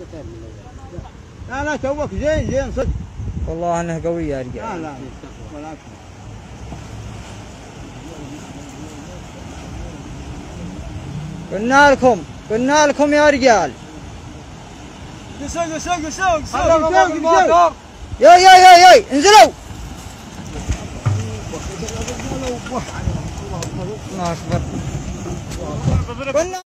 لا لا توك زين صدق. والله انه قوي يا رجال. لا لا ولا قلنا لكم يا رجال. قسوق ياي انزلوا. الله اكبر.